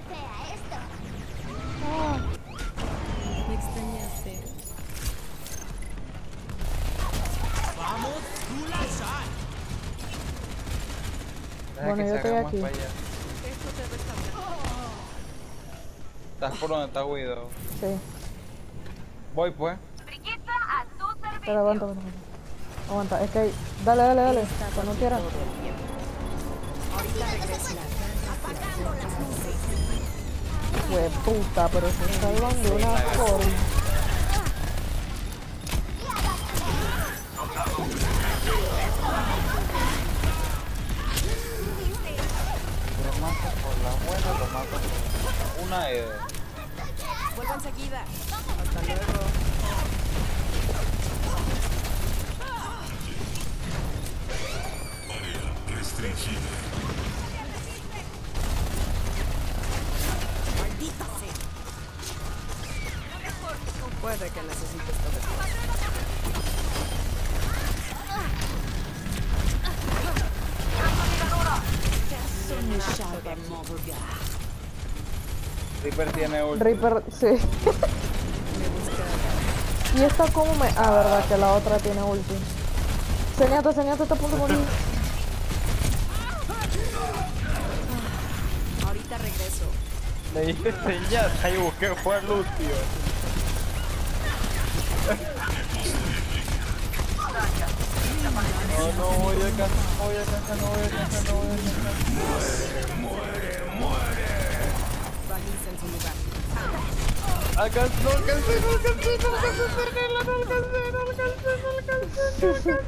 Nerfea esto. Ah, Me extrañaste. Vamos, tú la sal. Deja Bueno, que yo se estoy haga más aquí. para allá. Esto te restaura. ¿Estás por donde está Guido? Sí. Voy pues. Brigitte a tu servicio. Pero aguanta, aguanta, aguanta. Aguanta, es que hay... Dale, dale, dale. Cuando quieras. Todo el tiempo. Ahorita regreso. Apagando las luces. Fue puta, pero se salvan de una forma. Lo mato por la buena, lo mato por una Vuelvo enseguida. Hasta luego. Maldita sea. Puede que necesites todo. Reaper tiene ulti. Reaper, sí. Y esta como me... Ah, verdad, que la otra tiene ulti. Zenyatta está a punto de morir. Ahorita regreso. Le dije Zenyatta y busqué fue a Lucio. No, no voy a alcanzar, no voy a alcanzar, no voy a alcanzar, no voy a alcanzar. Baliza en su lugar. No alcancé, no alcancé, no alcancé, no alcancé.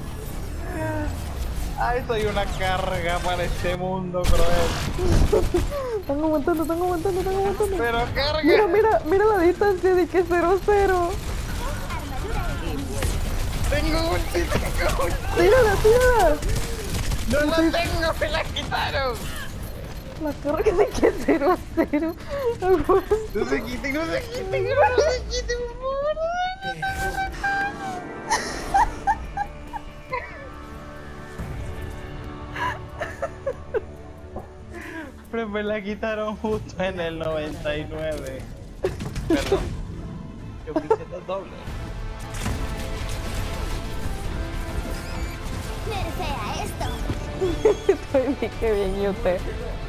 Ay, soy una carga para este mundo cruel. Están aguantando. Pero carga. Mira la distancia de que 0-0. Tengo ulti, tengo ulti. Tírala. No la tengo, me la quitaron. La carga de que 0-0. No se quiten, no se quiten, no se quiten, por favor. Pero me la quitaron justo en el 99. Perdón. Yo puse los dobles. Nerfea esto. Estoy bien, qué bien, y usted.